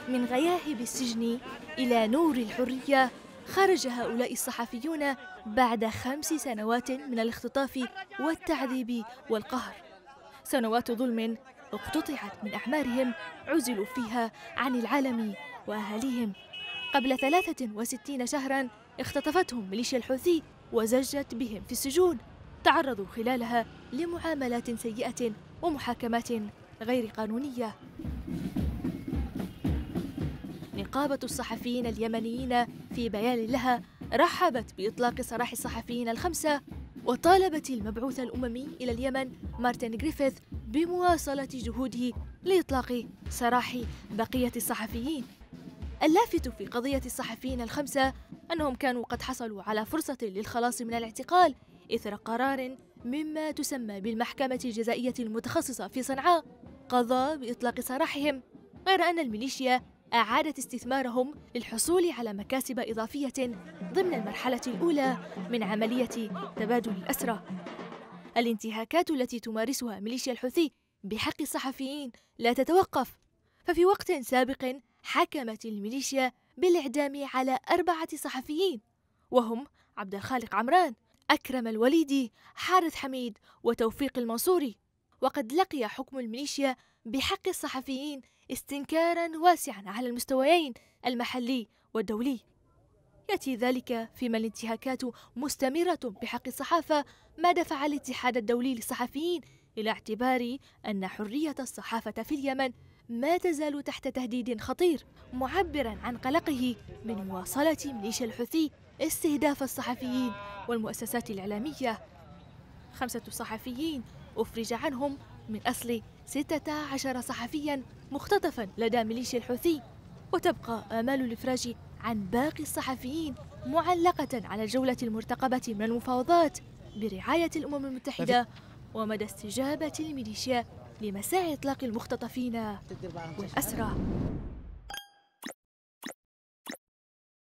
من غياهب السجن إلى نور الحرية خرج هؤلاء الصحفيون بعد 5 سنوات من الاختطاف والتعذيب والقهر. سنوات ظلم اقتطعت من أعمارهم عزلوا فيها عن العالم وأهاليهم. قبل 63 شهراً اختطفتهم ميليشيا الحوثي وزجت بهم في السجون، تعرضوا خلالها لمعاملات سيئة ومحاكمات غير قانونية. نقابة الصحفيين اليمنيين في بيان لها رحبت بإطلاق سراح الصحفيين ال5 وطالبت المبعوث الأممي إلى اليمن مارتن غريفيث بمواصلة جهوده لإطلاق سراح بقية الصحفيين. اللافت في قضية الصحفيين ال5 أنهم كانوا قد حصلوا على فرصة للخلاص من الاعتقال إثر قرار مما تسمى بالمحكمة الجزائية المتخصصة في صنعاء قضى بإطلاق سراحهم، غير أن الميليشيا أعادت استثمارهم للحصول على مكاسب إضافية ضمن المرحلة الأولى من عملية تبادل الأسرى. الانتهاكات التي تمارسها ميليشيا الحوثي بحق الصحفيين لا تتوقف، ففي وقت سابق حكمت الميليشيا بالإعدام على 4 صحفيين وهم عبد الخالق عمران، أكرم الوليدي، حارث حميد وتوفيق المنصوري. وقد لقي حكم الميليشيا بحق الصحفيين استنكاراً واسعاً على المستويين المحلي والدولي. يأتي ذلك فيما الانتهاكات مستمرة بحق الصحافة، ما دفع الاتحاد الدولي للصحفيين إلى اعتبار أن حرية الصحافة في اليمن ما تزال تحت تهديد خطير، معبراً عن قلقه من مواصلة ميليشيا الحوثي استهداف الصحفيين والمؤسسات الإعلامية. 5 صحفيين أفرج عنهم من أصل 16 صحفياً مختطفاً لدى ميليشيا الحوثي، وتبقى آمال الإفراج عن باقي الصحفيين معلقة على الجولة المرتقبة من المفاوضات برعاية الأمم المتحدة ومدى استجابة الميليشيا لمساعي إطلاق المختطفين والأسرى.